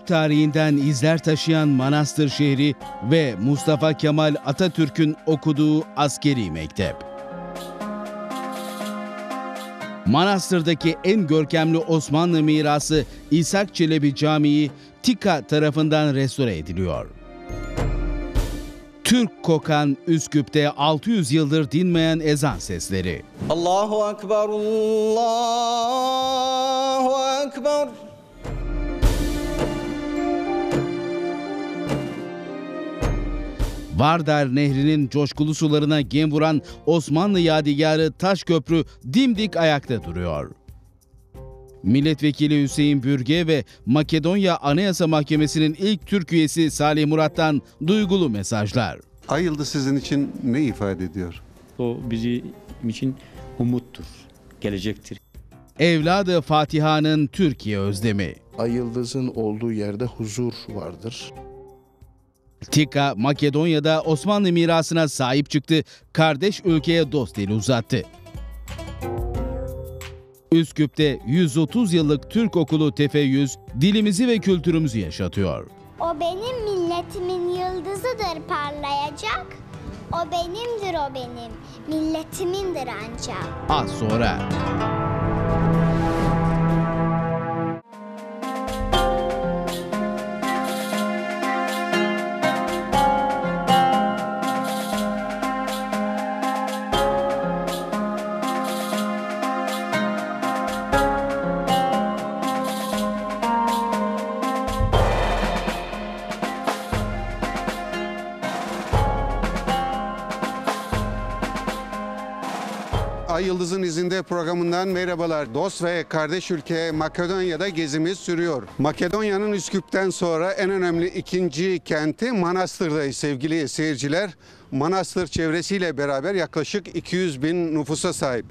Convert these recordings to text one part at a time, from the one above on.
tarihinden izler taşıyan Manastır şehri ve Mustafa Kemal Atatürk'ün okuduğu askeri mektep. Manastır'daki en görkemli Osmanlı mirası İshak Çelebi Camii TİKA tarafından restore ediliyor. Türk kokan Üsküp'te 600 yıldır dinmeyen ezan sesleri. Allahu Ekber, Allahu Ekber. Vardar Nehri'nin coşkulu sularına gem vuran Osmanlı yadigarı Taşköprü dimdik ayakta duruyor. Milletvekili Hüseyin Bürge ve Makedonya Anayasa Mahkemesi'nin ilk Türk üyesi Salih Murat'tan duygulu mesajlar. Ay yıldız sizin için ne ifade ediyor? O bizim için umuttur, gelecektir. Evladı Fatiha'nın Türkiye özlemi. Ay yıldızın olduğu yerde huzur vardır. TİKA, Makedonya'da Osmanlı mirasına sahip çıktı, kardeş ülkeye dost eli uzattı. Üsküp'te 130 yıllık Türk okulu Tefeyyüz, dilimizi ve kültürümüzü yaşatıyor. O benim milletimin yıldızıdır parlayacak. O benimdir, o benim milletimindir ancak. Az sonra. Ay Yıldız'ın izinde programından merhabalar. Dost ve kardeş ülke Makedonya'da gezimiz sürüyor. Makedonya'nın Üsküp'ten sonra en önemli ikinci kenti Manastır'dayız sevgili seyirciler. Manastır çevresiyle beraber yaklaşık 200 bin nüfusa sahip.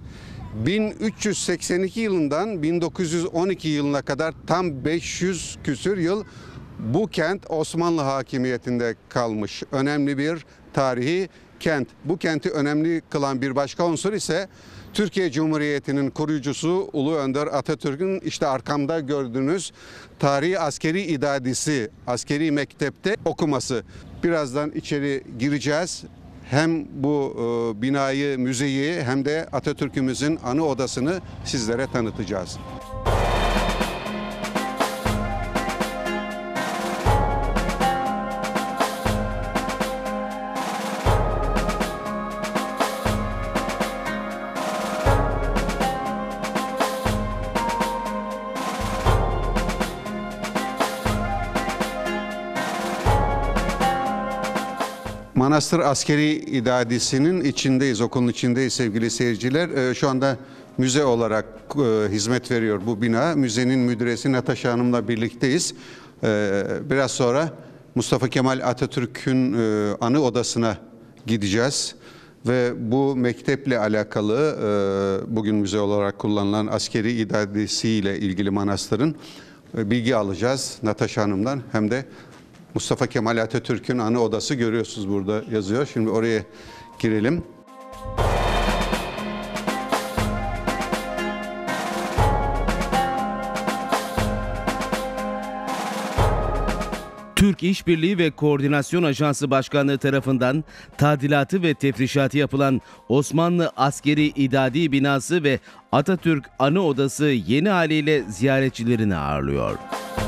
1382 yılından 1912 yılına kadar tam 500 küsür yıl bu kent Osmanlı hakimiyetinde kalmış. Önemli bir tarihi kent. Bu kenti önemli kılan bir başka unsur ise Türkiye Cumhuriyeti'nin koruyucusu Ulu Önder Atatürk'ün işte arkamda gördüğünüz tarihi askeri idadisi, askeri mektepte okuması. Birazdan içeri gireceğiz. Hem bu binayı, müzeyi hem de Atatürk'ümüzün anı odasını sizlere tanıtacağız. Manastır Askeri İdadisi'nin içindeyiz, okulun içindeyiz sevgili seyirciler. Şu anda müze olarak hizmet veriyor bu bina. Müzenin müdüresi Natasha Hanım'la birlikteyiz. Biraz sonra Mustafa Kemal Atatürk'ün anı odasına gideceğiz. Ve bu mekteple alakalı bugün müze olarak kullanılan askeri idadisiyle ilgili manastırın bilgi alacağız Natasha Hanım'dan. Hem de Mustafa Kemal Atatürk'ün anı odası görüyorsunuz burada yazıyor. Şimdi oraya girelim. Türk İşbirliği ve Koordinasyon Ajansı Başkanlığı tarafından tadilatı ve tefrişatı yapılan Osmanlı Askeri İdadi Binası ve Atatürk Anı Odası yeni haliyle ziyaretçilerini ağırlıyor.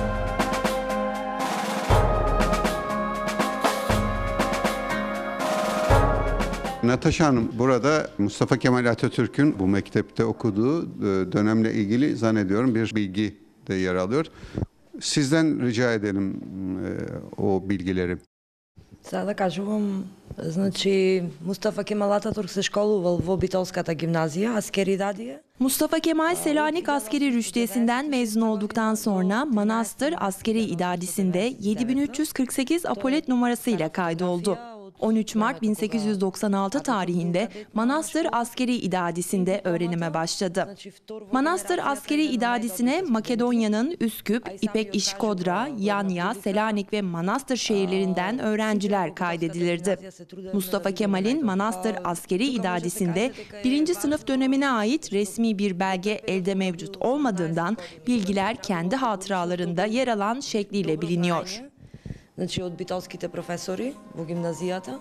Natasha Hanım, burada Mustafa Kemal Atatürk'ün bu mektepte okuduğu dönemle ilgili zannediyorum bir bilgi de yer alıyor. Sizden rica edelim o bilgileri. Сега да кажувам, значи Mustafa Kemal Atatürk се школувал во Битолската гимназија, askeri idadiye. Mustafa Kemal Selanik Askeri Rüştiyesi'nden mezun olduktan sonra Manastır Askeri İdadisi'nde 7348 apolet numarasıyla kaydoldu. 13 Mart 1896 tarihinde Manastır Askeri İdadisi'nde öğrenime başladı. Manastır Askeri İdadisi'ne Makedonya'nın Üsküp, İpek İşkodra, Yanya, Selanik ve Manastır şehirlerinden öğrenciler kaydedilirdi. Mustafa Kemal'in Manastır Askeri İdadisi'nde 1. sınıf dönemine ait resmi bir belge elde mevcut olmadığından bilgiler kendi hatıralarında yer alan şekliyle biliniyor. Значи од битолските професори во гимназијата.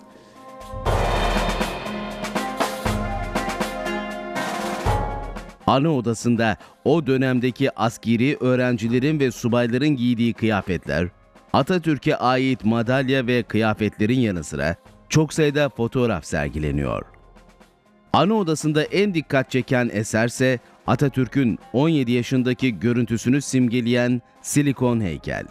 Ana odasında o dönemdeki askeri öğrencilerin ve subayların giydiği kıyafetler, Atatürk'e ait madalya ve kıyafetlerin yanı sıra çok sayıda fotoğraf sergileniyor. Ana odasında en dikkat çeken eserse Atatürk'ün 17 yaşındaki görüntüsünü simgeleyen silikon heykel.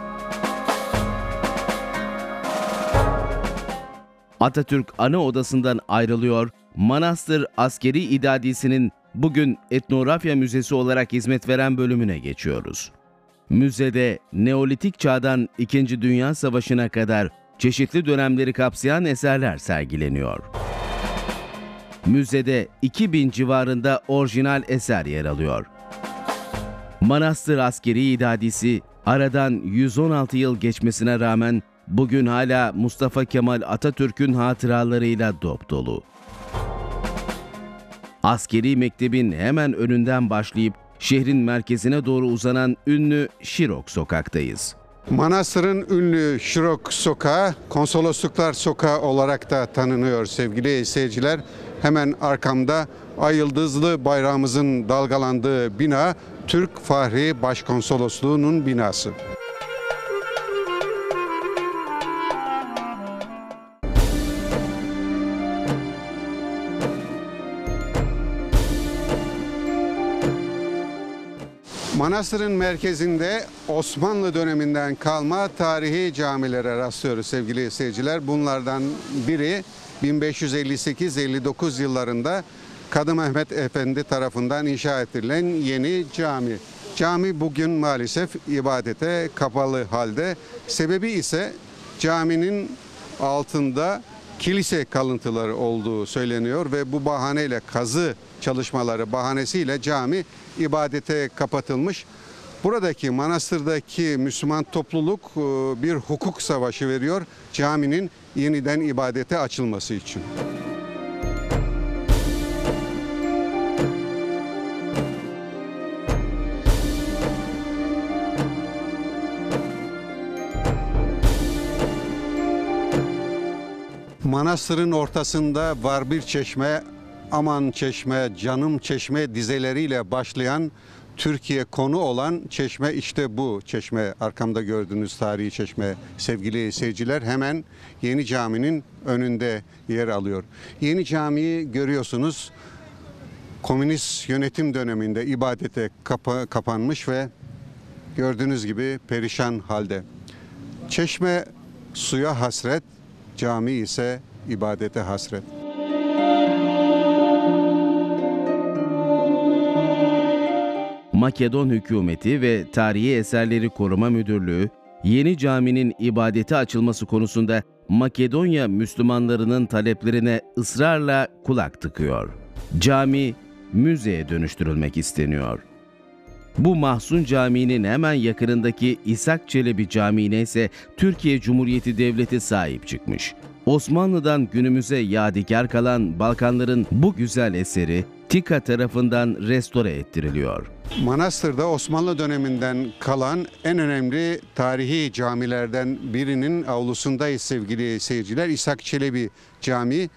Atatürk ana odasından ayrılıyor, Manastır Askeri İdadisi'nin bugün Etnografya Müzesi olarak hizmet veren bölümüne geçiyoruz. Müzede Neolitik çağdan 2. Dünya Savaşı'na kadar çeşitli dönemleri kapsayan eserler sergileniyor. Müzede 2000 civarında orijinal eser yer alıyor. Manastır Askeri İdadisi aradan 116 yıl geçmesine rağmen bugün hala Mustafa Kemal Atatürk'ün hatıralarıyla dopdolu. Askeri mektebin hemen önünden başlayıp şehrin merkezine doğru uzanan ünlü Şirok Sokak'tayız. Manastır'ın ünlü Şirok Sokağı, Konsolosluklar Sokağı olarak da tanınıyor sevgili seyirciler. Hemen arkamda ay yıldızlı bayrağımızın dalgalandığı bina Türk Fahri Başkonsolosluğu'nun binası. Manastır'ın merkezinde Osmanlı döneminden kalma tarihi camilere rastlıyoruz sevgili seyirciler. Bunlardan biri 1558-59 yıllarında Kadı Mehmet Efendi tarafından inşa edilen yeni cami. Cami bugün maalesef ibadete kapalı halde. Sebebi ise caminin altında kilise kalıntıları olduğu söyleniyor ve bu bahaneyle kazı çalışmaları bahanesiyle cami ibadete kapatılmış. Buradaki manastırdaki Müslüman topluluk bir hukuk savaşı veriyor caminin yeniden ibadete açılması için. Manastırın ortasında var bir çeşme, aman çeşme, canım çeşme dizeleriyle başlayan Türkiye konu olan çeşme, işte bu çeşme, arkamda gördüğünüz tarihi çeşme sevgili seyirciler, hemen yeni caminin önünde yer alıyor. Yeni camiyi görüyorsunuz, komünist yönetim döneminde ibadete kapanmış ve gördüğünüz gibi perişan halde. Çeşme suya hasret, cami ise ibadete hasret. Makedon hükümeti ve Tarihi Eserleri Koruma Müdürlüğü, yeni caminin ibadete açılması konusunda Makedonya Müslümanlarının taleplerine ısrarla kulak tıkıyor. Cami, müzeye dönüştürülmek isteniyor. Bu Mahzun Camii'nin hemen yakınındaki İshak Çelebi Camii'ne ise Türkiye Cumhuriyeti Devleti sahip çıkmış. Osmanlı'dan günümüze yadigar kalan Balkanların bu güzel eseri TİKA tarafından restore ettiriliyor. Manastır'da Osmanlı döneminden kalan en önemli tarihi camilerden birinin avlusundayız sevgili seyirciler. İshak Çelebi Camii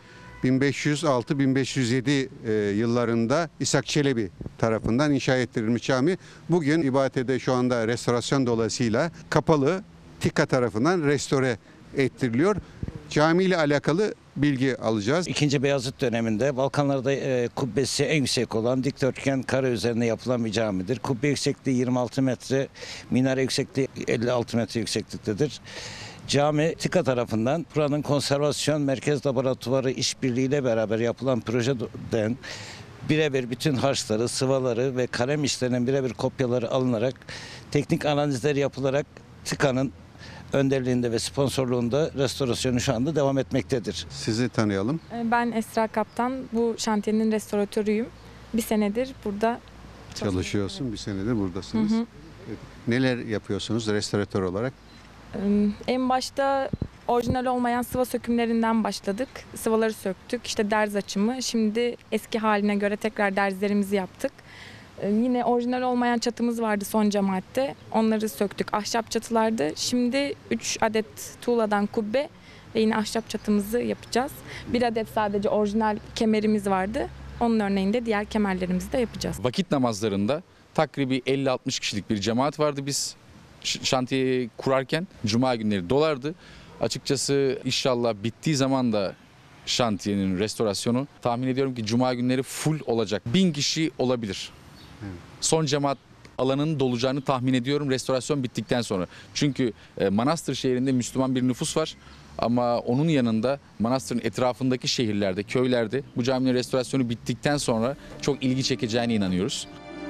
1506-1507 yıllarında İshak Çelebi tarafından inşa ettirilmiş cami. Bugün ibadete şu anda restorasyon dolayısıyla kapalı, TİKA tarafından restore ettiriliyor. Cami ile alakalı bilgi alacağız. İkinci Beyazıt döneminde Balkanlarda kubbesi en yüksek olan dikdörtgen kare üzerine yapılan bir camidir. Kubbe yüksekliği 26 metre, minare yüksekliği 56 metre yüksekliktedir. Cami TİKA tarafından buranın konservasyon merkez laboratuvarı işbirliğiyle beraber yapılan projeden birebir bütün harçları, sıvaları ve kalem işlerinin birebir kopyaları alınarak teknik analizler yapılarak TİKA'nın önderliğinde ve sponsorluğunda restorasyonu şu anda devam etmektedir. Sizi tanıyalım. Ben Esra Kaptan, bu şantiyenin restoratörüyüm. Bir senedir burada Çalışıyorsun, bir senedir buradasınız. Hı hı. Evet. Neler yapıyorsunuz restoratör olarak? En başta orijinal olmayan sıva sökümlerinden başladık. Sıvaları söktük, işte derz açımı. Şimdi eski haline göre tekrar derzlerimizi yaptık. Yine orijinal olmayan çatımız vardı son cemaatte. Onları söktük. Ahşap çatılardı. Şimdi 3 adet tuğladan kubbe ve yine ahşap çatımızı yapacağız. 1 adet sadece orijinal kemerimiz vardı. Onun örneğinde diğer kemerlerimizi de yapacağız. Vakit namazlarında takribi 50-60 kişilik bir cemaat vardı biz şantiyeyi kurarken. Cuma günleri dolardı. Açıkçası inşallah bittiği zaman da şantiyenin restorasyonu tahmin ediyorum ki cuma günleri full olacak. 1000 kişi olabilir. Son cemaat alanının dolacağını tahmin ediyorum restorasyon bittikten sonra. Çünkü Manastır şehrinde Müslüman bir nüfus var. Ama onun yanında Manastır'ın etrafındaki şehirlerde, köylerde bu caminin restorasyonu bittikten sonra çok ilgi çekeceğine inanıyoruz.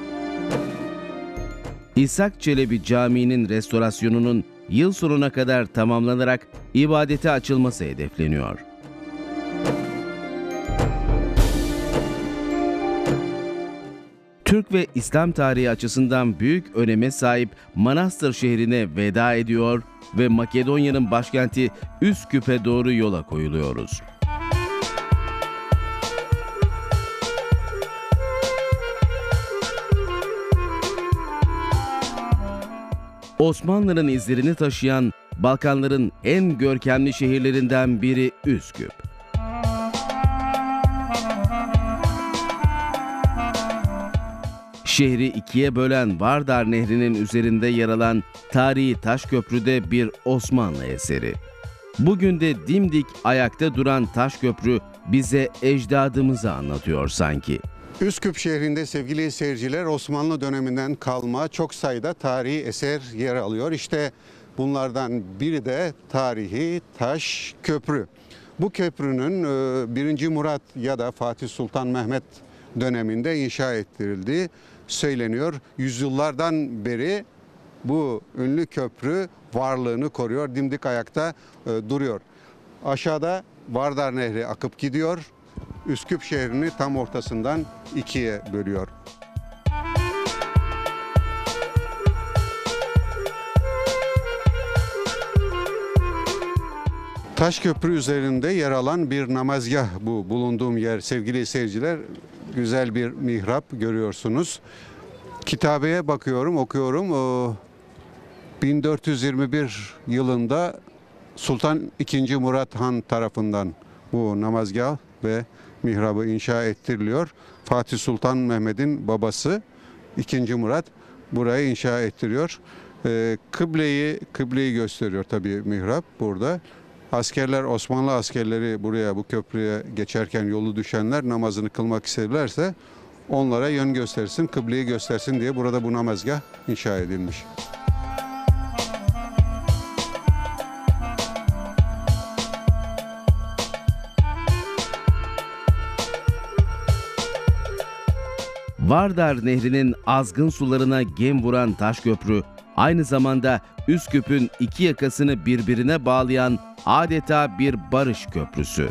İshak Çelebi Camii'nin restorasyonunun yıl sonuna kadar tamamlanarak ibadete açılması hedefleniyor. Türk ve İslam tarihi açısından büyük öneme sahip Manastır şehrine veda ediyor ve Makedonya'nın başkenti Üsküp'e doğru yola koyuluyoruz. Osmanlı'nın izlerini taşıyan Balkanların en görkemli şehirlerinden biri Üsküp. Şehri ikiye bölen Vardar Nehri'nin üzerinde yer alan tarihi taş köprüde bir Osmanlı eseri. Bugün de dimdik ayakta duran taş köprü bize ecdadımızı anlatıyor sanki. Üsküp şehrinde sevgili seyirciler Osmanlı döneminden kalma çok sayıda tarihi eser yer alıyor. İşte bunlardan biri de tarihi taş köprü. Bu köprünün 1. Murat ya da Fatih Sultan Mehmet döneminde inşa ettirildiği söyleniyor. Yüzyıllardan beri bu ünlü köprü varlığını koruyor, dimdik ayakta duruyor. Aşağıda Vardar Nehri akıp gidiyor. Üsküp şehrini tam ortasından ikiye bölüyor. Taşköprü üzerinde yer alan bir namazgah bu bulunduğum yer sevgili seyirciler. Güzel bir mihrap görüyorsunuz. Kitabeye bakıyorum, okuyorum. 1421 yılında Sultan II. Murat Han tarafından bu namazgah ve mihrabı inşa ettiriliyor. Fatih Sultan Mehmet'in babası II. Murat burayı inşa ettiriyor. Kıbleyi gösteriyor tabii mihrap burada. Askerler, Osmanlı askerleri buraya, bu köprüye geçerken yolu düşenler namazını kılmak isterlerse onlara yön göstersin, kıbleyi göstersin diye burada bu namazgah inşa edilmiş. Vardar Nehri'nin azgın sularına gem vuran Taşköprü, aynı zamanda Üsküp'ün iki yakasını birbirine bağlayan adeta bir barış köprüsü.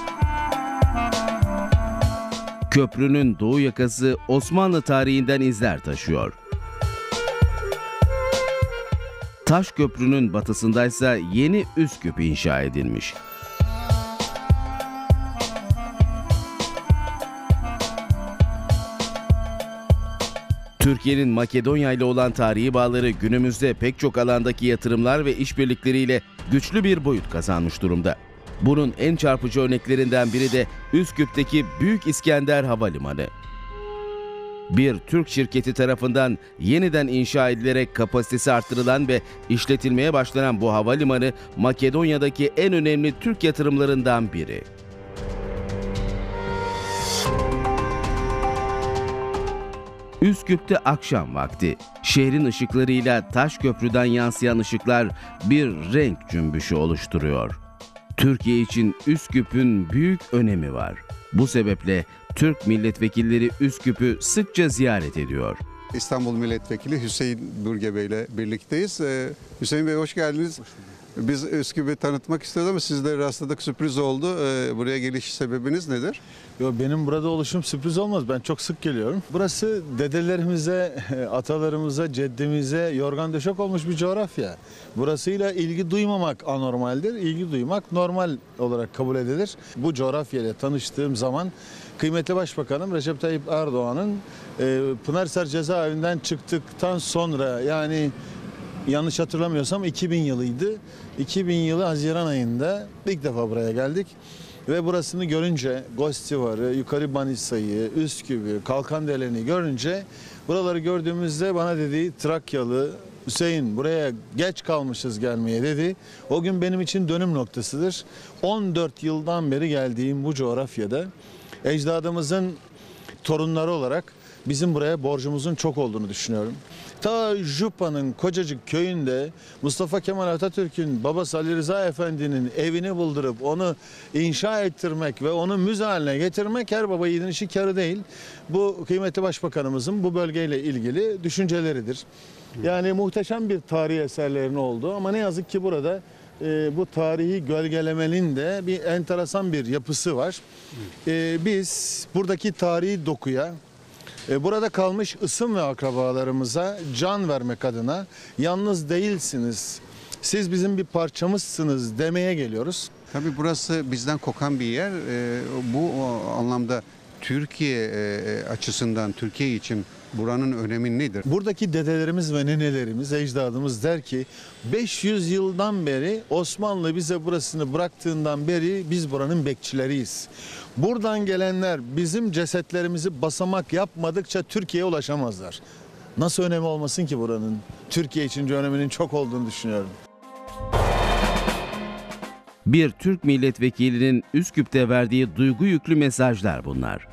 Köprünün doğu yakası Osmanlı tarihinden izler taşıyor. Taşköprünün batısındaysa yeni Üsküp inşa edilmiş. Türkiye'nin Makedonya ile olan tarihi bağları günümüzde pek çok alandaki yatırımlar ve işbirlikleriyle güçlü bir boyut kazanmış durumda. Bunun en çarpıcı örneklerinden biri de Üsküp'teki Büyük İskender Havalimanı. Bir Türk şirketi tarafından yeniden inşa edilerek kapasitesi artırılan ve işletilmeye başlanan bu havalimanı Makedonya'daki en önemli Türk yatırımlarından biri. Üsküp'te akşam vakti. Şehrin ışıklarıyla Taşköprü'den yansıyan ışıklar bir renk cümbüşü oluşturuyor. Türkiye için Üsküp'ün büyük önemi var. Bu sebeple Türk milletvekilleri Üsküp'ü sıkça ziyaret ediyor. İstanbul Milletvekili Hüseyin Bürge Bey ile birlikteyiz. Hüseyin Bey hoş geldiniz. Biz Üsküp'ü tanıtmak istiyoruz ama sizle rastladık, sürpriz oldu. Buraya geliş sebebiniz nedir? Yo, benim burada oluşum sürpriz olmaz. Ben çok sık geliyorum. Burası dedelerimize, atalarımıza, ceddimize yorgan döşek olmuş bir coğrafya. Burasıyla ilgi duymamak anormaldir. İlgi duymak normal olarak kabul edilir. Bu coğrafyayla tanıştığım zaman kıymetli Başbakanım Recep Tayyip Erdoğan'ın Pınarhisar cezaevinden çıktıktan sonra, yani yanlış hatırlamıyorsam 2000 yılıydı. 2000 yılı Haziran ayında ilk defa buraya geldik. Ve burasını görünce, Gostivar'ı, Yukarı Manisa'yı, Üsküp'ü, Kalkandele'ni görünce, buraları gördüğümüzde bana dedi, Trakyalı Hüseyin buraya geç kalmışız gelmeye dedi. O gün benim için dönüm noktasıdır. 14 yıldan beri geldiğim bu coğrafyada ecdadımızın torunları olarak bizim buraya borcumuzun çok olduğunu düşünüyorum. Ta Jupa'nın Kocacık köyünde Mustafa Kemal Atatürk'ün babası Ali Rıza Efendi'nin evini buldurup onu inşa ettirmek ve onu müze haline getirmek her baba yiğidin işi kârı değil. Bu kıymetli Başbakanımızın bu bölgeyle ilgili düşünceleridir. Yani muhteşem bir tarihi eserlerin olduğu ama ne yazık ki burada bu tarihi gölgelemenin de bir enteresan bir yapısı var. Biz buradaki tarihi dokuya, burada kalmış ısım ve akrabalarımıza can vermek adına yalnız değilsiniz, siz bizim bir parçamızsınız demeye geliyoruz. Tabii burası bizden kokan bir yer. Bu anlamda Türkiye açısından, Türkiye için buranın önemi nedir? Buradaki dedelerimiz ve nenelerimiz, ecdadımız der ki 500 yıldan beri Osmanlı bize burasını bıraktığından beri biz buranın bekçileriyiz. Buradan gelenler bizim cesetlerimizi basamak yapmadıkça Türkiye'ye ulaşamazlar. Nasıl önemi olmasın ki buranın? Türkiye için öneminin çok olduğunu düşünüyorum. Bir Türk milletvekilinin Üsküp'te verdiği duygu yüklü mesajlar bunlar.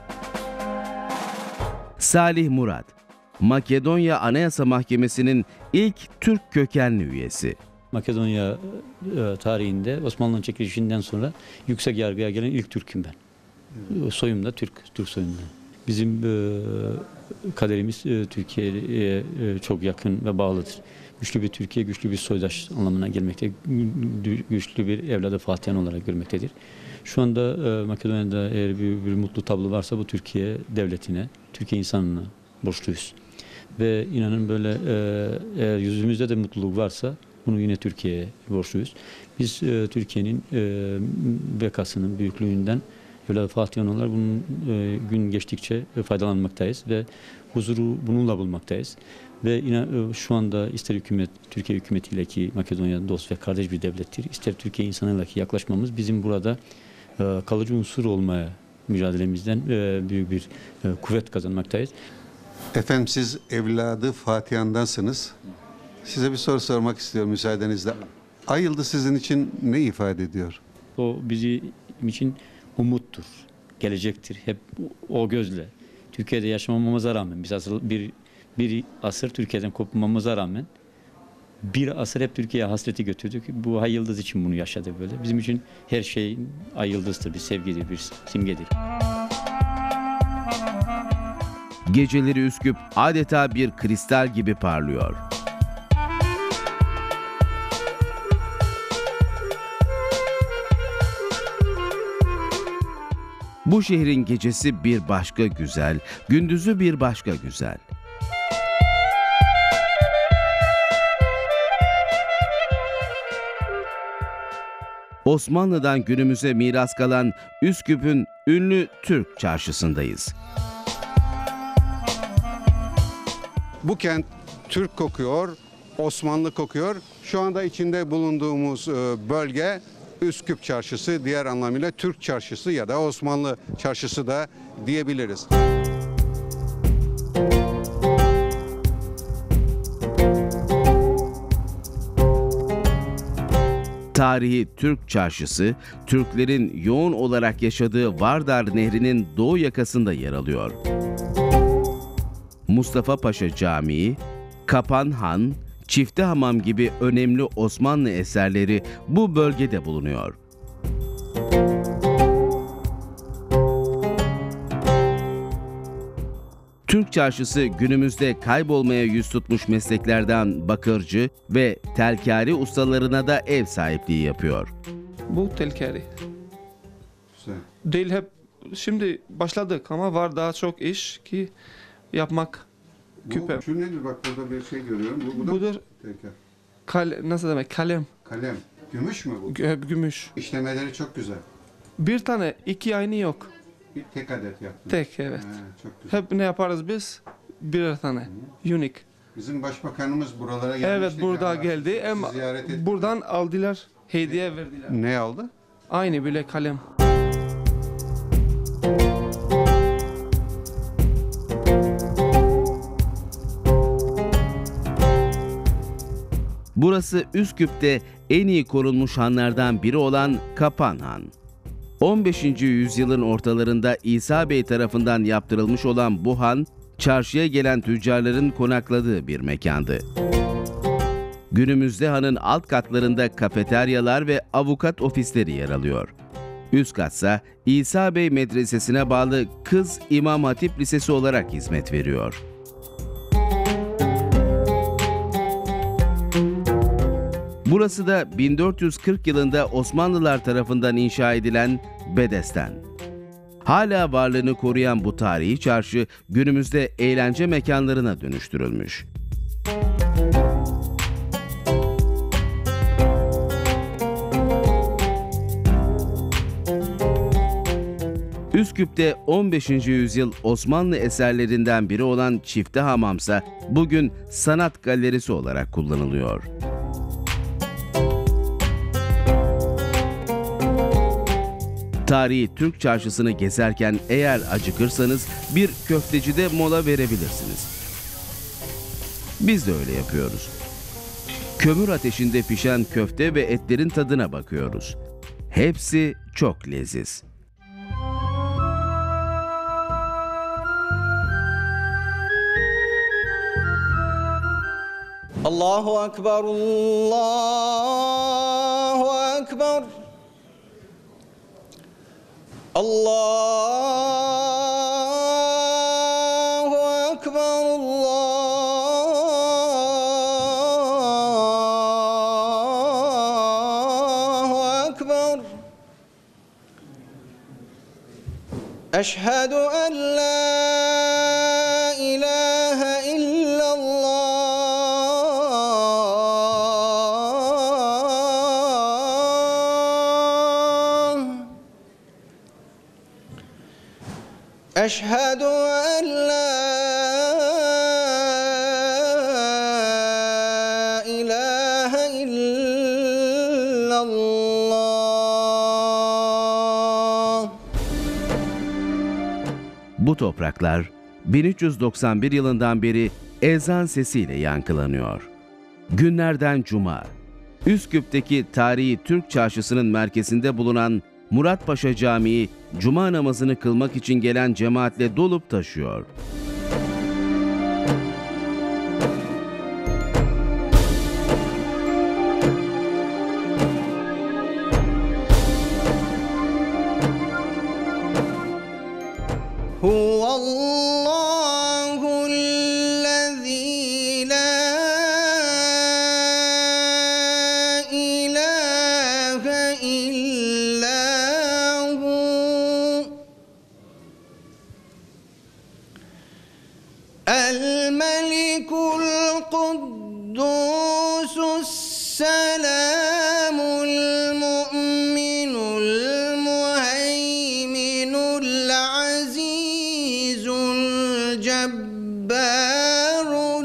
Salih Murat, Makedonya Anayasa Mahkemesi'nin ilk Türk kökenli üyesi. Makedonya tarihinde Osmanlı'nın çekilişinden sonra yüksek yargıya gelen ilk Türk'üm ben. Soyum da Türk soyundan. Bizim kaderimiz Türkiye'ye çok yakın ve bağlıdır. Güçlü bir Türkiye, güçlü bir soydaş anlamına gelmekte, güçlü bir evladı Fatihan olarak görmektedir. Şu anda Makedonya'da eğer bir mutlu tablo varsa bu Türkiye devletine, Türkiye insanına borçluyuz. Ve inanın böyle eğer yüzümüzde de mutluluk varsa bunu yine Türkiye'ye borçluyuz. Biz Türkiye'nin bekasının büyüklüğünden evladı Fatihan olarak bunun gün geçtikçe faydalanmaktayız ve huzuru bununla bulmaktayız. Ve şu anda ister hükümet, Türkiye hükümetiyle ki Makedonya dost ve kardeş bir devlettir, ister Türkiye insanıyla ki yaklaşmamız bizim burada kalıcı unsur olmaya mücadelemizden büyük bir kuvvet kazanmaktayız. Efendim siz evladı Fatihan'dansınız. Size bir soru sormak istiyorum müsaadenizle. Ay yıldız sizin için ne ifade ediyor? O bizim için umuttur, gelecektir. Hep o gözle. Türkiye'de yaşamamamıza rağmen, biz bir asır Türkiye'den kopmamıza rağmen bir asır hep Türkiye'ye hasreti götürdük. Bu ay yıldız için bunu yaşadık böyle. Bizim için her şey ay yıldızdır, bir sevgidir, bir simgedir. Geceleri Üsküp adeta bir kristal gibi parlıyor. Bu şehrin gecesi bir başka güzel, gündüzü bir başka güzel. Osmanlı'dan günümüze miras kalan Üsküp'ün ünlü Türk Çarşısı'ndayız. Bu kent Türk kokuyor, Osmanlı kokuyor. Şu anda içinde bulunduğumuz bölge Üsküp Çarşısı, diğer anlamıyla Türk Çarşısı ya da Osmanlı Çarşısı da diyebiliriz. Tarihi Türk Çarşısı, Türklerin yoğun olarak yaşadığı Vardar Nehri'nin doğu yakasında yer alıyor. Mustafa Paşa Camii, Kapan Han, Çifte Hamam gibi önemli Osmanlı eserleri bu bölgede bulunuyor. Türk çarşısı günümüzde kaybolmaya yüz tutmuş mesleklerden bakırcı ve telkari ustalarına da ev sahipliği yapıyor. Bu telkari. Değil hep şimdi başladık ama var daha çok iş ki yapmak. Küpe. Şu nedir? Bak burada bir şey görüyorum. Bu da Budur. teker. Nasıl demek? Kalem. Kalem. Gümüş mü bu? Gümüş. İşlemeleri çok güzel. Bir tane, iki aynı yok. Bir tek adet yaptın. Tek, evet. Çok güzel. Hep ne yaparız biz? Birer tane. Unique. Bizim başbakanımız buralara gelmişti. Evet, burada galiba. geldi. Hem Ziyaret ettik. buradan aldılar, hediye verdiler. Ne aldı? Aynı bile kalem. Burası Üsküp'te en iyi korunmuş hanlardan biri olan Kapan Han. 15. yüzyılın ortalarında İsa Bey tarafından yaptırılmış olan bu han, çarşıya gelen tüccarların konakladığı bir mekandı. Günümüzde hanın alt katlarında kafeteryalar ve avukat ofisleri yer alıyor. Üst katsa İsa Bey Medresesi'ne bağlı Kız İmam Hatip Lisesi olarak hizmet veriyor. Burası da 1440 yılında Osmanlılar tarafından inşa edilen Bedesten. Hala varlığını koruyan bu tarihi çarşı günümüzde eğlence mekanlarına dönüştürülmüş. Üsküp'te 15. yüzyıl Osmanlı eserlerinden biri olan Çifte Hamamsa bugün sanat galerisi olarak kullanılıyor. Tarihi Türk çarşısını gezerken eğer acıkırsanız bir köftecide mola verebilirsiniz. Biz de öyle yapıyoruz. Kömür ateşinde pişen köfte ve etlerin tadına bakıyoruz. Hepsi çok leziz. Allahu Ekber, Allahu Ekber. Allahu Ekber, Allahu Ekber. Eşhedü en la ilahe illallah. Eşhedü en la ilahe illallah. Bu topraklar 1391 yılından beri ezan sesiyle yankılanıyor. Günlerden cuma, Üsküp'teki tarihi Türk çarşısının merkezinde bulunan Muratpaşa Camii, cuma namazını kılmak için gelen cemaatle dolup taşıyor. Huvallahu'llezî la ilahe illa hu. El-Melikul Kuddusus Selamul Mu'minul Muheyminul Azizul Cebbarul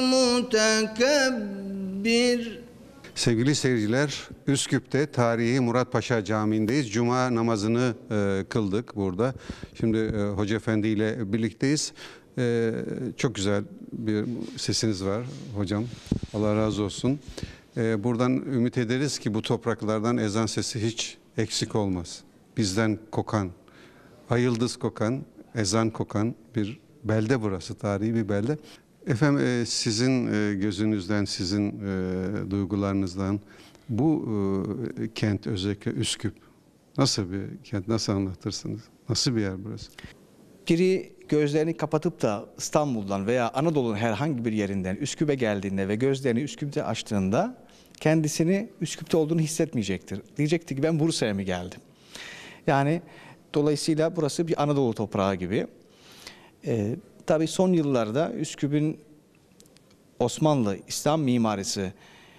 Mutekebbir. Sevgili seyirciler, Üsküp'te tarihi Muratpaşa Camii'ndeyiz. Cuma namazını kıldık burada. Şimdi Hoca Efendi ile birlikteyiz. Çok güzel bir sesiniz var hocam. Allah razı olsun. Buradan ümit ederiz ki bu topraklardan ezan sesi hiç eksik olmaz. Bizden kokan, ayıldız kokan, ezan kokan bir belde burası, tarihi bir belde. Efendim sizin gözünüzden, sizin duygularınızdan bu kent, özellikle Üsküp nasıl bir kent, nasıl anlatırsınız? Nasıl bir yer burası? Biri gözlerini kapatıp da İstanbul'dan veya Anadolu'nun herhangi bir yerinden Üsküp'e geldiğinde ve gözlerini Üsküp'te açtığında kendisini Üsküp'te olduğunu hissetmeyecektir. Diyecektir ki ben Bursa'ya mı geldim? Yani dolayısıyla burası bir Anadolu toprağı gibi. Tabii son yıllarda Üsküp'ün Osmanlı İslam mimarisi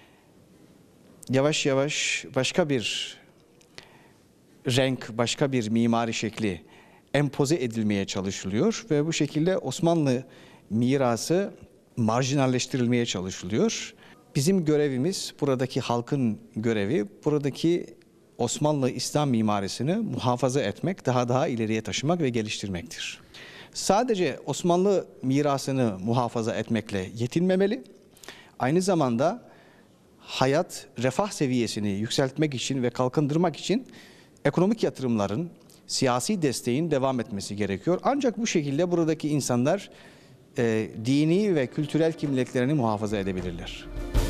yavaş yavaş başka bir renk, başka bir mimari şekli empoze edilmeye çalışılıyor ve bu şekilde Osmanlı mirası marjinalleştirilmeye çalışılıyor. Bizim görevimiz, buradaki halkın görevi, buradaki Osmanlı İslam mimarisini muhafaza etmek, daha ileriye taşımak ve geliştirmektir. Sadece Osmanlı mirasını muhafaza etmekle yetinmemeli. Aynı zamanda hayat, refah seviyesini yükseltmek için ve kalkındırmak için ekonomik yatırımların, siyasi desteğin devam etmesi gerekiyor. Ancak bu şekilde buradaki insanlar dini ve kültürel kimliklerini muhafaza edebilirler.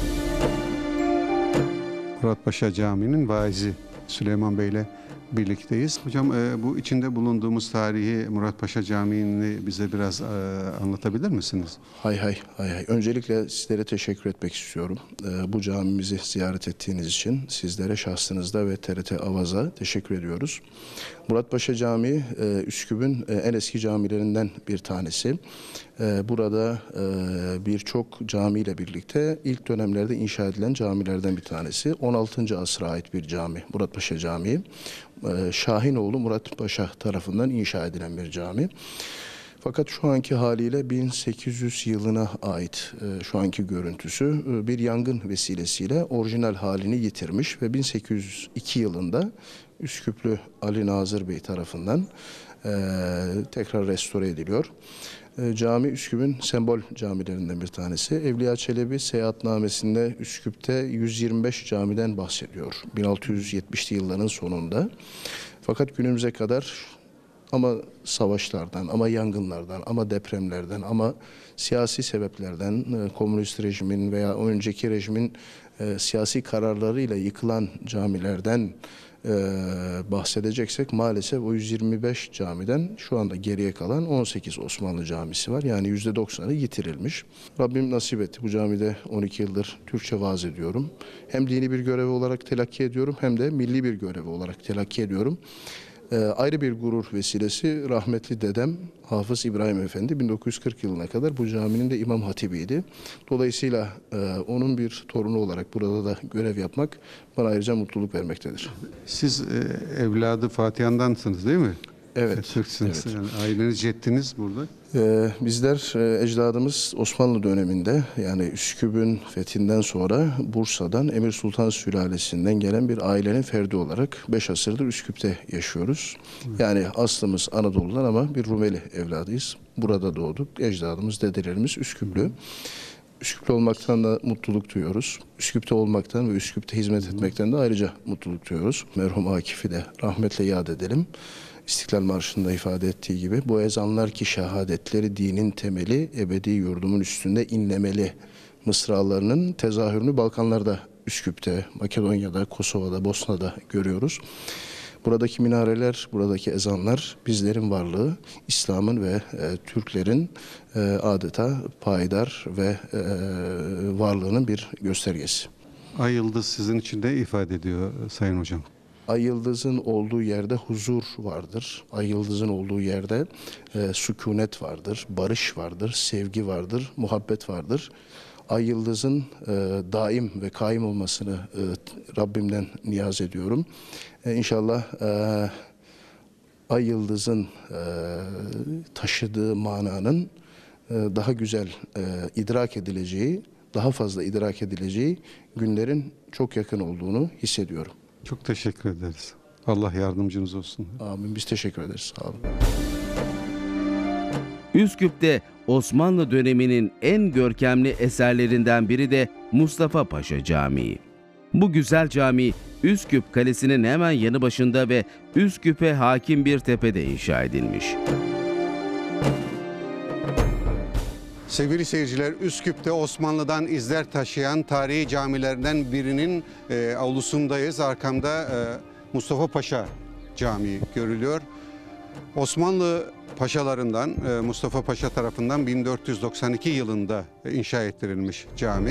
Muratpaşa Camii'nin vaizi Süleyman Bey ile birlikteyiz. Hocam bu içinde bulunduğumuz tarihi Muratpaşa Camii'ni bize biraz anlatabilir misiniz? Hay. Öncelikle sizlere teşekkür etmek istiyorum. Bu camimizi ziyaret ettiğiniz için sizlere şahsınızda ve TRT Avaz'a teşekkür ediyoruz. Muratpaşa Camii Üsküp'ün en eski camilerinden bir tanesi. Burada birçok camiyle birlikte ilk dönemlerde inşa edilen camilerden bir tanesi. 16. asra ait bir cami, Muratpaşa Camii. Şahinoğlu Murat Paşa tarafından inşa edilen bir cami. Fakat şu anki haliyle 1800 yılına ait şu anki görüntüsü bir yangın vesilesiyle orijinal halini yitirmiş ve 1802 yılında Üsküplü Ali Nazır Bey tarafından tekrar restore ediliyor. Cami Üsküp'ün sembol camilerinden bir tanesi. Evliya Çelebi seyahatnamesinde Üsküp'te 125 camiden bahsediyor 1670'li yılların sonunda. Fakat günümüze kadar ama savaşlardan, ama yangınlardan, ama depremlerden, ama siyasi sebeplerden, komünist rejimin veya önceki rejimin siyasi kararlarıyla yıkılan camilerden bahsedeceksek maalesef o 125 camiden şu anda geriye kalan 18 Osmanlı camisi var. Yani %90'ı yitirilmiş. Rabbim nasip etti. Bu camide 12 yıldır Türkçe vaaz ediyorum. Hem dini bir görevi olarak telakki ediyorum hem de milli bir görevi olarak telakki ediyorum. Ayrı bir gurur vesilesi rahmetli dedem Hafız İbrahim Efendi 1940 yılına kadar bu caminin de imam hatibiydi. Dolayısıyla onun bir torunu olarak burada da görev yapmak bana ayrıca mutluluk vermektedir. Siz evladı Fatihan'dansınız değil mi? Evet. Türksünüz. Evet. Yani aileniz, ceddiniz burada. Bizler ecdadımız Osmanlı döneminde yani Üsküp'ün fethinden sonra Bursa'dan Emir Sultan sülalesinden gelen bir ailenin ferdi olarak 5 asırdır Üsküp'te yaşıyoruz. Yani aslımız Anadolu'dan ama bir Rumeli evladıyız. Burada doğduk. Ecdadımız, dedelerimiz Üsküplü. Üsküplü olmaktan da mutluluk duyuyoruz. Üsküp'te olmaktan ve Üsküp'te hizmet etmekten de ayrıca mutluluk duyuyoruz. Merhum Akif'i de rahmetle yad edelim. İstiklal Marşı'nda ifade ettiği gibi bu ezanlar ki şehadetleri dinin temeli ebedi yurdumun üstünde inlemeli mısralarının tezahürünü Balkanlarda, Üsküp'te, Makedonya'da, Kosova'da, Bosna'da görüyoruz. Buradaki minareler, buradaki ezanlar bizlerin varlığı, İslam'ın ve Türklerin adeta payidar ve varlığının bir göstergesi. Ay yıldız sizin için de ifade ediyor Sayın Hocam. Ay yıldızın olduğu yerde huzur vardır. Ay yıldızın olduğu yerde sükunet vardır, barış vardır, sevgi vardır, muhabbet vardır. Ay yıldızın daim ve kaim olmasını Rabbimden niyaz ediyorum. İnşallah ay yıldızın taşıdığı mananın daha güzel idrak edileceği, daha fazla idrak edileceği günlerin çok yakın olduğunu hissediyorum. Çok teşekkür ederiz. Allah yardımcınız olsun. Amin. Biz teşekkür ederiz. Sağ olun. Üsküp'te Osmanlı döneminin en görkemli eserlerinden biri de Mustafa Paşa Camii. Bu güzel cami Üsküp Kalesi'nin hemen yanı başında ve Üsküp'e hakim bir tepede inşa edilmiş. Sevgili seyirciler, Üsküp'te Osmanlı'dan izler taşıyan tarihi camilerden birinin avlusundayız. Arkamda Mustafa Paşa Camii görülüyor. Osmanlı paşalarından Mustafa Paşa tarafından 1492 yılında inşa ettirilmiş cami.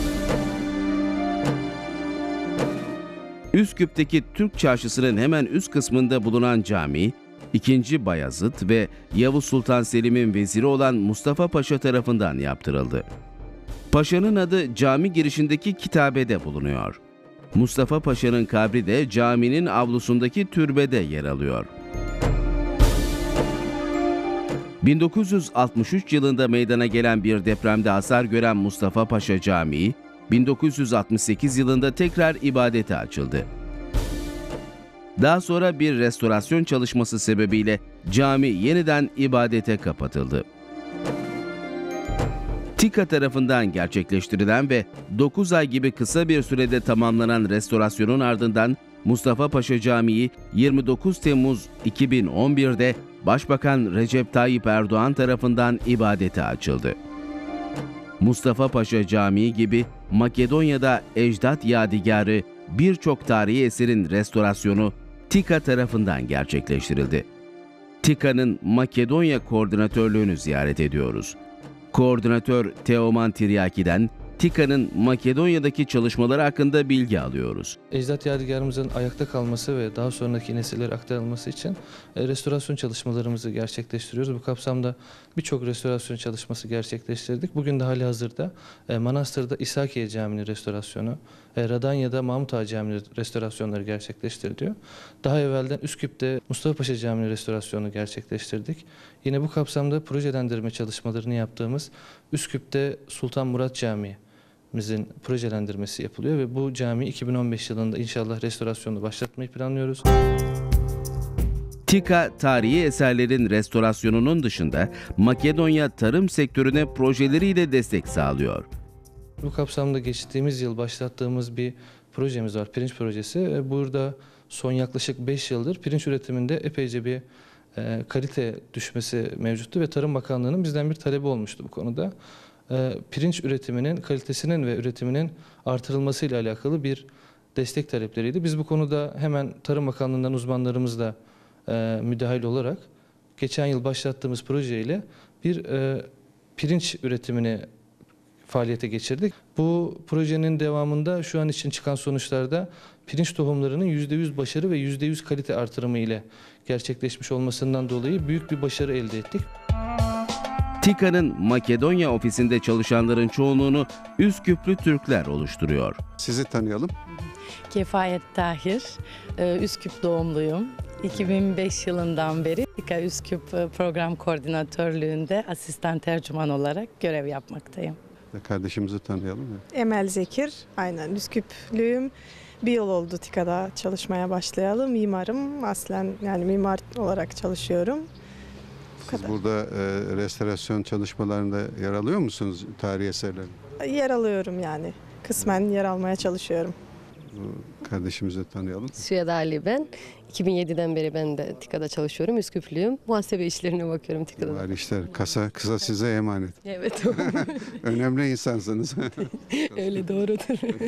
Üsküp'teki Türk Çarşısı'nın hemen üst kısmında bulunan cami, 2. Bayezid ve Yavuz Sultan Selim'in veziri olan Mustafa Paşa tarafından yaptırıldı. Paşa'nın adı cami girişindeki kitabede bulunuyor. Mustafa Paşa'nın kabri de caminin avlusundaki türbede yer alıyor. 1963 yılında meydana gelen bir depremde hasar gören Mustafa Paşa Camii, 1968 yılında tekrar ibadete açıldı. Daha sonra bir restorasyon çalışması sebebiyle cami yeniden ibadete kapatıldı. TİKA tarafından gerçekleştirilen ve 9 ay gibi kısa bir sürede tamamlanan restorasyonun ardından Mustafa Paşa Camii 29 Temmuz 2011'de Başbakan Recep Tayyip Erdoğan tarafından ibadete açıldı. Mustafa Paşa Camii gibi Makedonya'da ecdat yadigarı birçok tarihi eserin restorasyonu TİKA tarafından gerçekleştirildi. TİKA'nın Makedonya koordinatörlüğünü ziyaret ediyoruz. Koordinatör Teoman Tiryaki'den TİKA'nın Makedonya'daki çalışmaları hakkında bilgi alıyoruz. Ecdat yadigarımızın ayakta kalması ve daha sonraki nesillere aktarılması için restorasyon çalışmalarımızı gerçekleştiriyoruz. Bu kapsamda birçok restorasyon çalışması gerçekleştirdik. Bugün de halihazırda Manastır'da İsakiye Camii'nin restorasyonu, Radanya'da Mahmut Ağa Camii'nin restorasyonları gerçekleştiriliyor. Daha evvelden Üsküp'te Mustafa Paşa Camii'nin restorasyonunu gerçekleştirdik. Yine bu kapsamda projelendirme çalışmalarını yaptığımız Üsküp'te Sultan Murat Camii bizim projelendirmesi yapılıyor ve bu cami 2015 yılında inşallah restorasyonunu başlatmayı planlıyoruz. TİKA, tarihi eserlerin restorasyonunun dışında Makedonya tarım sektörüne projeleriyle destek sağlıyor. Bu kapsamda geçtiğimiz yıl başlattığımız bir projemiz var, pirinç projesi. Burada son yaklaşık 5 yıldır pirinç üretiminde epeyce bir kalite düşmesi mevcuttu ve Tarım Bakanlığı'nın bizden bir talebi olmuştu bu konuda. Pirinç üretiminin kalitesinin ve üretiminin artırılmasıyla alakalı bir destek talepleriydi. Biz bu konuda hemen Tarım Bakanlığı'ndan uzmanlarımızla müdahil olarak geçen yıl başlattığımız projeyle bir pirinç üretimini faaliyete geçirdik. Bu projenin devamında şu an için çıkan sonuçlarda pirinç tohumlarının %100 başarı ve %100 kalite artırımı ile gerçekleşmiş olmasından dolayı büyük bir başarı elde ettik. TİKA'nın Makedonya ofisinde çalışanların çoğunluğunu Üsküplü Türkler oluşturuyor. Sizi tanıyalım. Kefayet Tahir, Üsküp doğumluyum. 2005 yılından beri TİKA Üsküp Program Koordinatörlüğü'nde asistan tercüman olarak görev yapmaktayım. Kardeşimizi tanıyalım. Emel Zekir, aynen Üsküplüyüm. Bir yıl oldu TİKA'da çalışmaya başlayalı. Mimarım, aslen yani mimar olarak çalışıyorum. Siz burada restorasyon çalışmalarında yer alıyor musunuz tarihi eserlerin? Yer alıyorum yani. Kısmen yer almaya çalışıyorum. Kardeşimizi tanıyalım. Süyed Ali ben. 2007'den beri ben de TİKA'da çalışıyorum. Üsküplüyüm. Muhasebe işlerine bakıyorum TİKA'da. Var işler. Kısa size emanet. Evet. Önemli insansınız. Öyle doğrudur.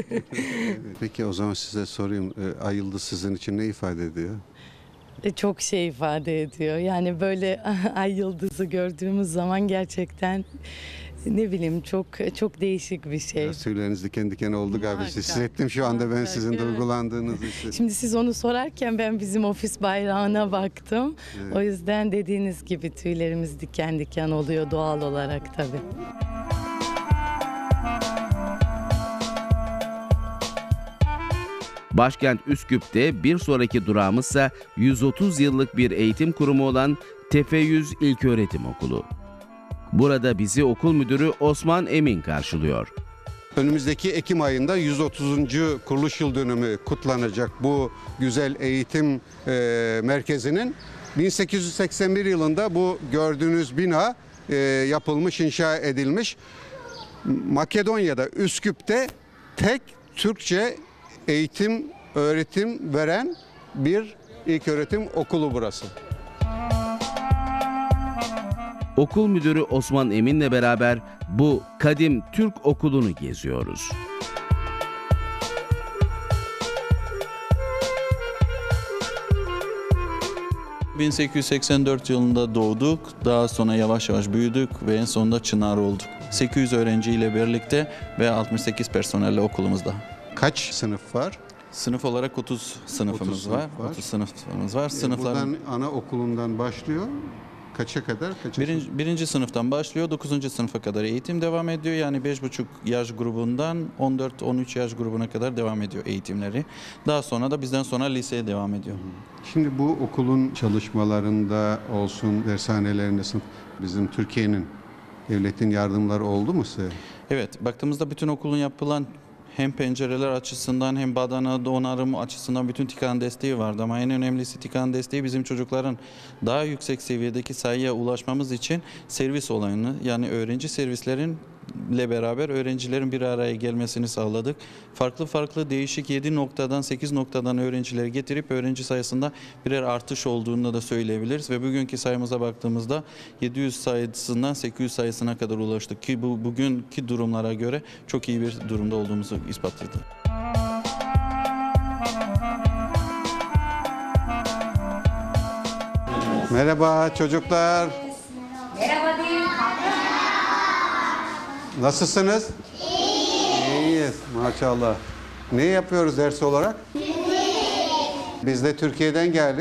Peki o zaman size sorayım. Ay yıldız sizin için ne ifade ediyor? Çok şey ifade ediyor. Yani böyle ay yıldızı gördüğümüz zaman gerçekten ne bileyim çok değişik bir şey. Ya, tüyleriniz diken diken oldu galiba. Hissettim şu anda ben sizin duygulandığınızı hissettim. Şimdi siz onu sorarken ben bizim ofis bayrağına baktım. Evet. O yüzden dediğiniz gibi tüylerimiz diken diken oluyor doğal olarak tabii. Başkent Üsküp'te bir sonraki durağımızsa 130 yıllık bir eğitim kurumu olan Tefe-100 İlköğretim Okulu. Burada bizi okul müdürü Osman Emin karşılıyor. Önümüzdeki Ekim ayında 130. kuruluş yıl dönümü kutlanacak bu güzel eğitim merkezinin. 1881 yılında bu gördüğünüz bina yapılmış, inşa edilmiş. Makedonya'da, Üsküp'te tek Türkçe eğitim, öğretim veren bir ilköğretim okulu burası. Okul müdürü Osman Emin'le beraber bu kadim Türk okulunu geziyoruz. 1884 yılında doğduk, daha sonra yavaş yavaş büyüdük ve en sonunda Çınar olduk. 800 öğrenciyle birlikte ve 68 personelle okulumuzda. Kaç sınıf var? Sınıf olarak 30 sınıfımız 30 var. sınıf var. 30 sınıfımız var. Buradan anaokulundan başlıyor. Kaça kadar? Birinci sınıftan başlıyor, 9. sınıfa kadar eğitim devam ediyor. Yani 5,5 yaş grubundan 14-13 yaş grubuna kadar devam ediyor eğitimleri. Daha sonra da bizden sonra liseye devam ediyor. Şimdi bu okulun çalışmalarında olsun, dershanelerinde, bizim Türkiye'nin, devletin yardımları oldu mu size? Evet, baktığımızda bütün okulun yapılan hem pencereler açısından hem badana donarım açısından bütün TİKA'nın desteği vardı. Ama en önemlisi TİKA'nın desteği bizim çocukların daha yüksek seviyedeki sayıya ulaşmamız için servis olayını, yani öğrenci servislerinle beraber öğrencilerin bir araya gelmesini sağladık. Farklı değişik 7 noktadan 8 noktadan öğrencileri getirip öğrenci sayısında birer artış olduğunu da söyleyebiliriz. Ve bugünkü sayımıza baktığımızda 700 sayısından 800 sayısına kadar ulaştık ki bu bugünkü durumlara göre çok iyi bir durumda olduğumuzu ispatladı. Merhaba çocuklar. Merhaba diyeyim. Nasılsınız? İyiyiz maşallah. Ne yapıyoruz ders olarak? Biz de Türkiye'den geldik.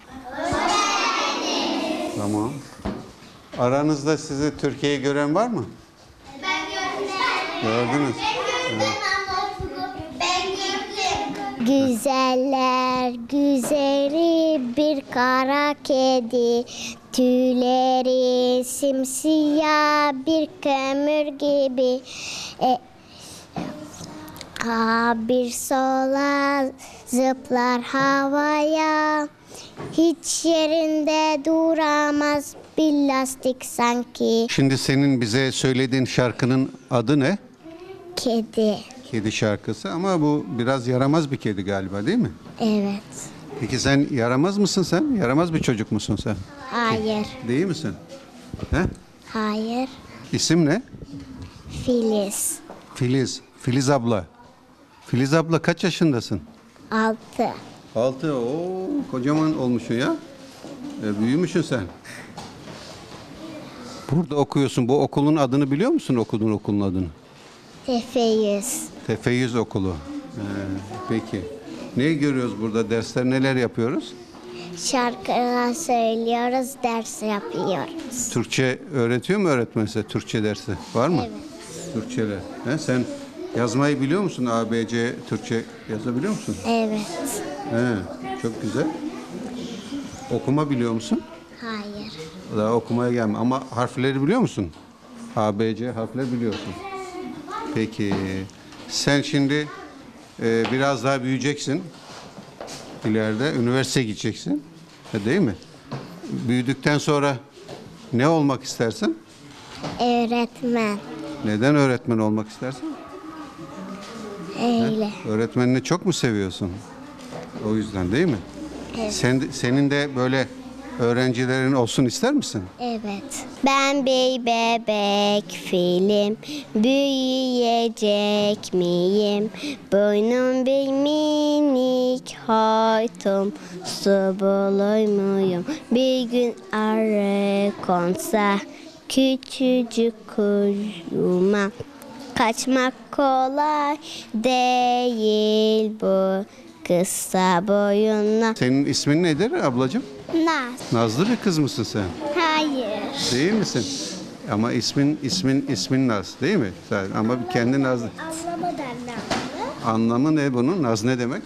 Tamam. Aranızda sizi Türkiye'yi gören var mı? Ben gördüm. Gördünüz. Evet. Güzeller güzeli bir kara kedi, tüyleri simsiyah bir kömür gibi. Bir sola zıplar havaya, hiç yerinde duramaz bir lastik sanki. Şimdi senin bize söylediğin şarkının adı ne? Kedi. Kedi şarkısı ama bu biraz yaramaz bir kedi galiba değil mi? Evet. Peki sen yaramaz mısın sen? Yaramaz bir çocuk musun sen? Hayır. Değil misin? He? Hayır. İsim ne? Filiz. Filiz. Filiz abla. Filiz abla kaç yaşındasın? 6. 6. Oo, kocaman olmuşsun ya. Büyümüşsün sen. Burada okuyorsun. Bu okulun adını biliyor musun, okuduğun okulun adını? Tefeyyüz. Tefeyyüz okulu. Peki. Ne görüyoruz burada? Dersler neler yapıyoruz? Şarkılar söylüyoruz, ders yapıyoruz. Türkçe öğretiyor mu öğretmen size? Türkçe dersi var mı? Evet. Türkçeler. Sen yazmayı biliyor musun? A, B, C Türkçe yazabiliyor musun? Evet. Çok güzel. Okuma biliyor musun? Hayır. Daha okumaya gelme. Ama harfleri biliyor musun? A, B, C harfleri biliyorsun. Peki. Sen şimdi biraz daha büyüyeceksin. İleride üniversiteye gideceksin. Değil mi? Büyüdükten sonra ne olmak istersin? Öğretmen. Neden öğretmen olmak istersin? Öyle. Öğretmenini çok mu seviyorsun? O yüzden değil mi? Evet. Senin de böyle öğrencilerin olsun ister misin? Evet. Ben bir bebek filim, büyüyecek miyim? Boynum bir minik hortum, su bulur muyum? Bir gün arı konsa küçücük kuyuma, kaçmak kolay değil bu kısa boyunla. Senin ismin nedir ablacığım? Naz. Nazlı bir kız mısın sen? Hayır. Değil misin? Ama ismin Naz değil mi? Ama kendi Nazlı. Anlamı da Nazlı. Anlamı ne bunun? Naz ne demek?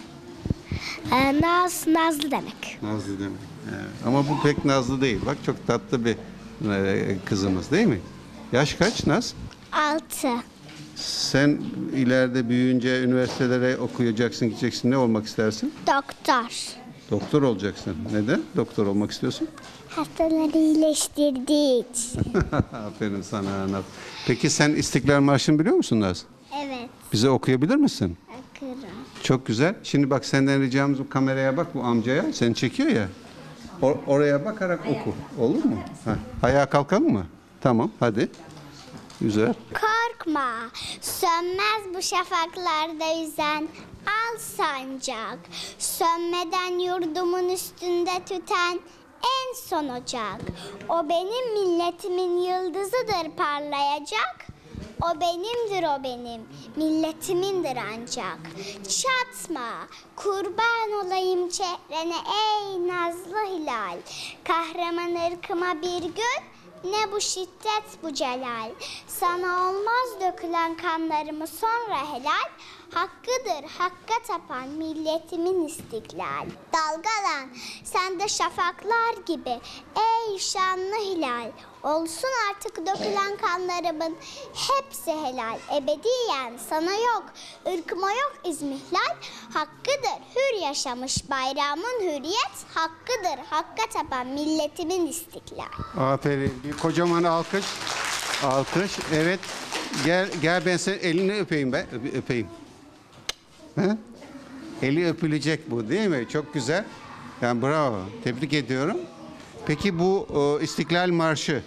Nazlı demek. Nazlı demek. Evet. Ama bu pek Nazlı değil. Bak çok tatlı bir kızımız değil mi? Yaş kaç Naz? 6. Sen ileride büyüyünce üniversitelere okuyacaksın, gideceksin. Ne olmak istersin? Doktor. Doktor olacaksın. Neden doktor olmak istiyorsun? Hastaları iyileştirdiği için. Aferin sana Naz. Peki sen İstiklal Marşı'nı biliyor musun Naz? Evet. Bize okuyabilir misin? Okurum. Çok güzel. Şimdi bak senden ricamız bu kameraya bak, bu amcaya. Seni çekiyor ya. Oraya bakarak oku. Olur mu? Ayağa kalkalım mı? Tamam hadi. Güzel. Korkma, sönmez bu şafaklarda yüzen al sancak. Sönmeden yurdumun üstünde tüten en son ocak. O benim milletimin yıldızıdır parlayacak. O benimdir o benim, milletimindir ancak. Çatma, kurban olayım çehrene ey nazlı hilal. Kahraman ırkıma bir gün, ne bu şiddet bu celal. Sana olmaz dökülen kanlarımı sonra helal. Hakkıdır hakka tapan milletimin istiklal. Dalgalan sen de şafaklar gibi ey şanlı hilal. Olsun artık dökülen kanlarımın hepsi helal. Ebediyen sana yok, ırkıma yok izmihlal. Hakkıdır hür yaşamış bayrağımın hürriyet. Hakkıdır hakka tapan milletimin istiklal. Aferin. Bir kocaman alkış. Alkış. Evet. Gel ben senin elini öpeyim ben. Öpeyim. Ha? Eli öpülecek bu değil mi? Çok güzel. Yani bravo. Tebrik ediyorum. Peki bu İstiklal Marşı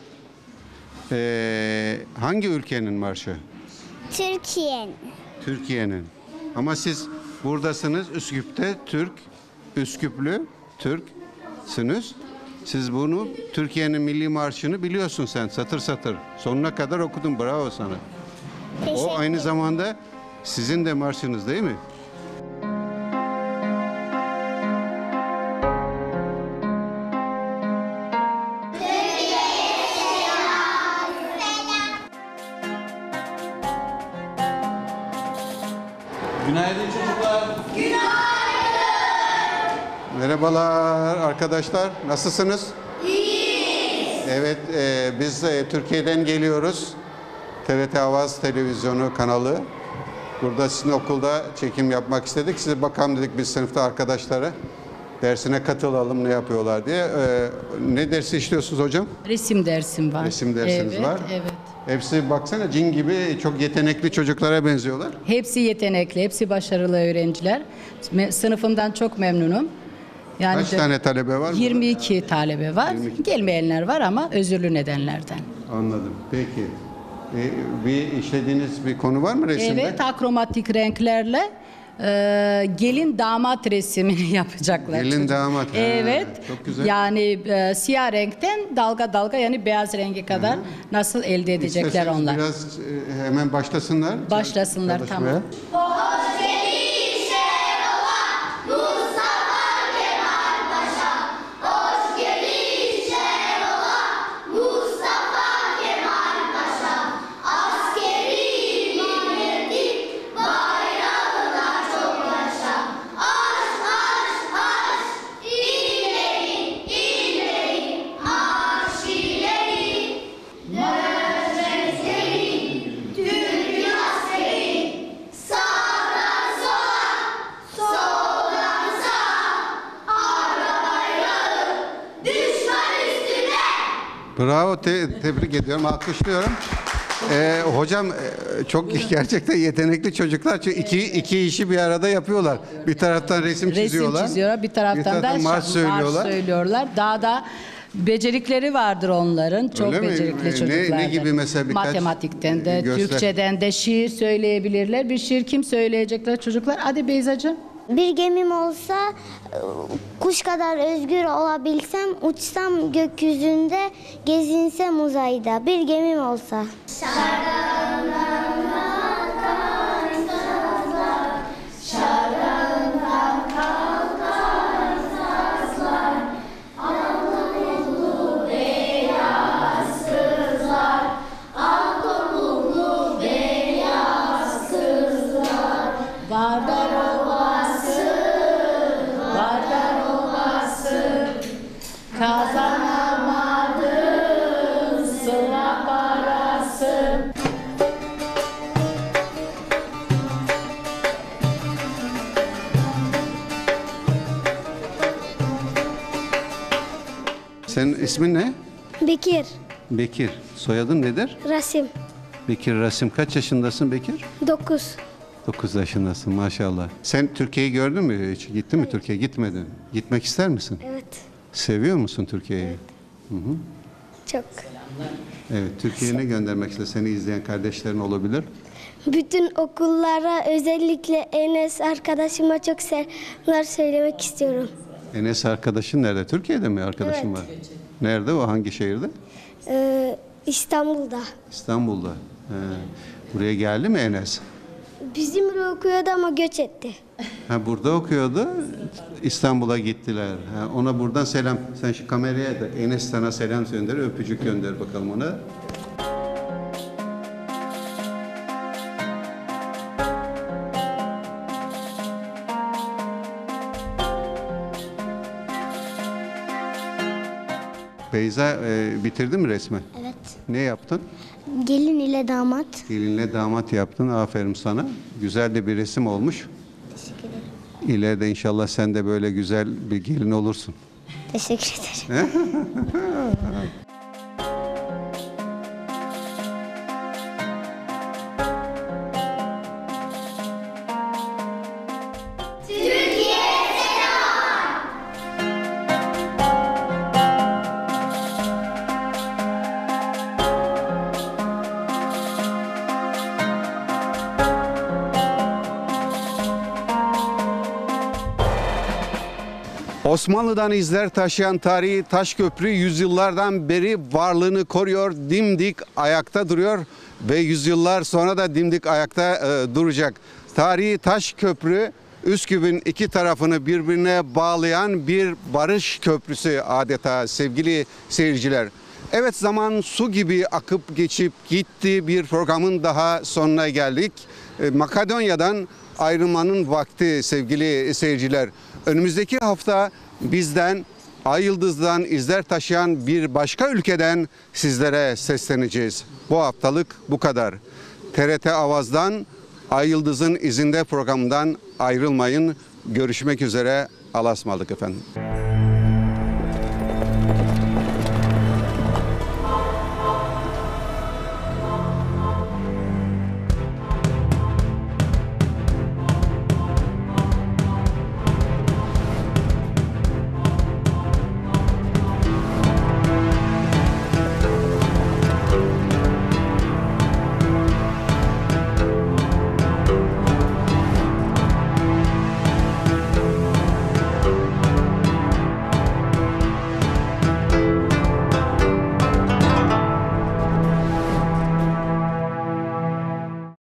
hangi ülkenin marşı? Türkiye'nin. Türkiye'nin. Ama siz buradasınız Üsküp'te Üsküplü Türksünüz. Siz bunu Türkiye'nin milli marşını biliyorsun sen satır satır. Sonuna kadar okudun. Bravo sana. O aynı zamanda sizin de marşınız değil mi? Günaydın çocuklar. Merhabalar arkadaşlar. Nasılsınız? İyiyiz. Evet, biz Türkiye'den geliyoruz. TRT Avaz Televizyonu kanalı. Burada sizin okulda çekim yapmak istedik. Size bakalım dedik biz sınıfta arkadaşlara. Dersine katılalım ne yapıyorlar diye. Ne dersi işliyorsunuz hocam? Resim dersim var. Resim dersiniz var. Evet. Hepsi baksana cin gibi çok yetenekli çocuklara benziyorlar. Hepsi yetenekli, hepsi başarılı öğrenciler. Sınıfımdan çok memnunum. Yani Kaç tane talebe var? 22 talebe var. 22. Gelmeyenler var ama özürlü nedenlerden. Anladım. Peki. Bir işlediğiniz bir konu var mı resimde? Evet, akromatik renklerle gelin damat resmini yapacaklar. Gelin damat. Evet. Çok güzel. Yani siyah renkten dalga dalga yani beyaz rengi kadar nasıl elde edecekler İsterseniz onlar? biraz hemen başlasınlar. Başlasınlar tamam. Bravo, tebrik ediyorum, alkışlıyorum. Hocam çok gerçekten yetenekli çocuklar. Çünkü iki işi bir arada yapıyorlar. Bir taraftan resim çiziyorlar. Bir taraftan da marş söylüyorlar. Daha da becerikleri vardır onların. Çok Öyle becerikli mi? çocuklar. Ne gibi mesela birkaç Matematikten de, göster. Türkçeden de şiir söyleyebilirler. Bir şiir kim söyleyecekler çocuklar? Hadi Beyzacığım. Bir gemim olsa, kuş kadar özgür olabilsem, uçsam gökyüzünde, gezinsem uzayda. Bir gemim olsa. Kazanamadım sıra parası. Senin ismin ne? Bekir, Bekir. Soyadın nedir? Rasim, Bekir Rasim. Kaç yaşındasın Bekir? 9. 9 yaşındasın maşallah. Sen Türkiye'yi gördün mü hiç? Gittin mi Türkiye'ye? Gitmedin. Gitmek ister misin? Evet, Seviyor musun Türkiye'yi? Evet. Hı hı. çok. Evet, Türkiye'ye ne göndermek ister? Seni izleyen kardeşlerin olabilir. Bütün okullara, özellikle Enes arkadaşıma çok selamlar söylemek istiyorum. Enes arkadaşın nerede? Türkiye'de mi arkadaşın Evet. var? Nerede o? Hangi şehirde? İstanbul'da. İstanbul'da. Buraya geldi mi Enes? Bizimle okuyordu ama göç etti. Ha, burada okuyordu. İstanbul'a gittiler. Ha, ona buradan selam. Sen şu kameraya da Enes sana selam gönder, öpücük gönder bakalım ona. Beyza bitirdin mi resmi? Evet. Ne yaptın? Gelin ile damat. Gelinle damat yaptın. Aferin sana. Güzel de bir resim olmuş. Teşekkür ederim. İleride inşallah sen de böyle güzel bir gelin olursun. Teşekkür ederim. Osmanlı'dan izler taşıyan tarihi Taşköprü yüzyıllardan beri varlığını koruyor, dimdik ayakta duruyor ve yüzyıllar sonra da dimdik ayakta duracak. Tarihi Taşköprü, Üsküp'ün iki tarafını birbirine bağlayan bir barış köprüsü adeta sevgili seyirciler. Evet, zaman su gibi akıp geçip gitti, bir programın daha sonuna geldik. Makedonya'dan ayrılmanın vakti sevgili seyirciler. Önümüzdeki hafta bizden, Ay Yıldız'dan izler taşıyan bir başka ülkeden sizlere sesleneceğiz. Bu haftalık bu kadar. TRT Avaz'dan, Ay Yıldız'ın izinde programından ayrılmayın. Görüşmek üzere. Allah'a ısmarladık efendim.